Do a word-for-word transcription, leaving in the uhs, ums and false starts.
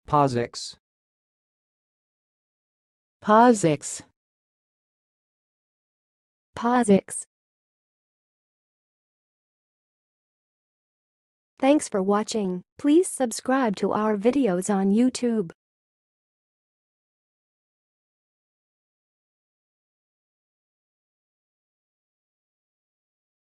posix, posix, posix. Thanks for watching. Please subscribe to our videos on YouTube.